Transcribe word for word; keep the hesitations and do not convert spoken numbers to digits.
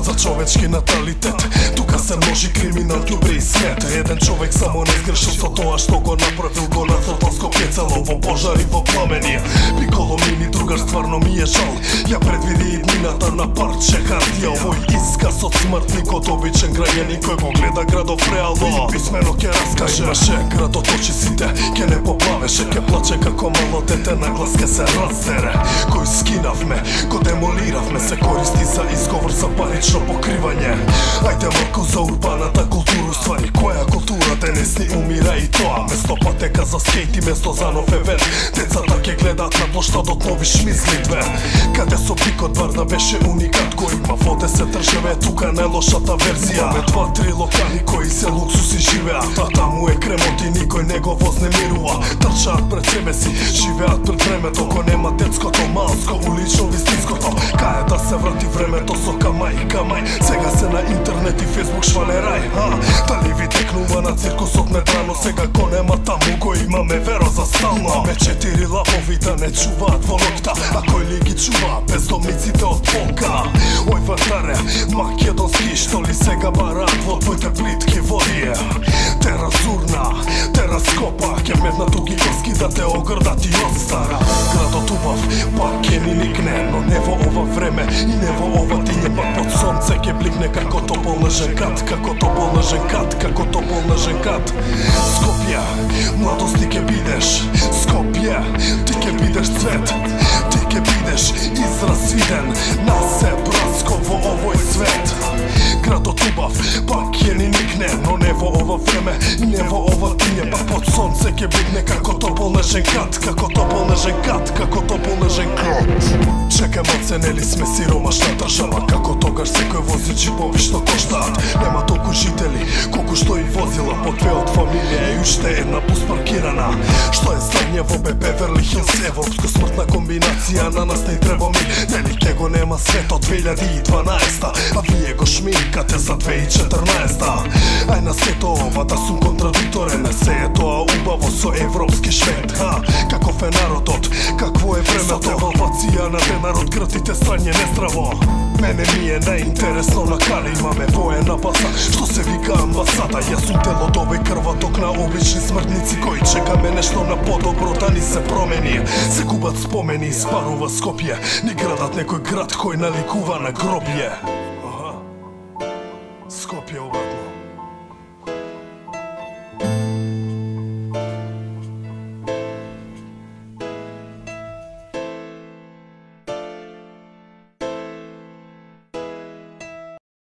za човечки наталитет. Тука се множи криминал, ѓубри и смет. Еден човек само не сгрешил со тоа што го направил, го нацртал скопјецало во пожари, во пламени. Пиколо мини, другар, стварно ми е жал. Ја предвиди иднината на парче хартија. Овој исказ од смртник од обичен граѓанин кој го гледа градов реално и писмено ќе раскаже. Имаше градот очисите, ќе не поплавеше, ќе плаче како мало дете, на глас ќе се раздере. Кој скинавме, го демолиравме, се користи за изговор за парично покривање. Ајде малку за урбаната култура, ствари која култура денес ни умира и тоа. Место патека за скейт и место за нов евент, децата ќе гледаат на плоштадот нови шмизли две. Каде со пикот бар да беше уникат, кој има во десет државе, тука најлошата верзија. Имаме два-три локали кои се луксуси живеат, а таму е кремот и никој не го вознемирува. Трчаат пред себе си, живеат пред времето, ко нема детското, малско, улично, вистинското. Кај да се врати времето со камај, камај, сега се на интернет и фейсбук швалерај. Дали ви текнува на циркусот недрано, сега ко нема таму, кој имаме веро за стално. Имаме четири лапови да не чуваат во ноќта, а кој ли ги чува бездомниците од полка? Ој вратаре, македонски, што ли сега бараат во твоите плитки водие? Те разурна, те раскопа, ќе метна туки коски да те огрдат и остара. Градот убав, пак ќе ни никне, но не во ова време и не во ова диње, пак под сонце ќе бликне како топол нежен кат, како топол нежен кат, како топол нежен кат. Скопје, младости ќе бидеш, Скопје, ти ќе бидеш цвет, ти ќе бидеш израз виден на се браско во овој свет. Градот убав, пак ќе ни никне, но не во ова време и не во ова диње, пак под сонце ќе бликне како топол нежен кат, како топол нежен кат, како топол нежен кат. Чекам, оценели сме сиромашна држава, како тогаш секој вози джипови што коштаат. Нема толку жители, колку што и возила, по две од фамилија и уште една бус паркирана. Што е стање во Беверли Хилс, европско смртна комбинација, на нас не треба ми, нели ке го нема свето две илјади и дванаесета, а вие го шминкате за две илјади и четрнаесета. Ај на сето ова да сум контрадикторен, се е тоа убаво со европски швед. Ха, каков е народот, какво е времето, девалвација на денарот, гртите страње нездраво. Мене ми е најинтересно на кале имаме воена база, што се вика амбасада. Јас сум дел од овој крваток на обични смртници кои чекаме нешто на подобро да ни се промени. Се губат спомени, испарува Скопје, ни градат некој град кој наликува на гробје.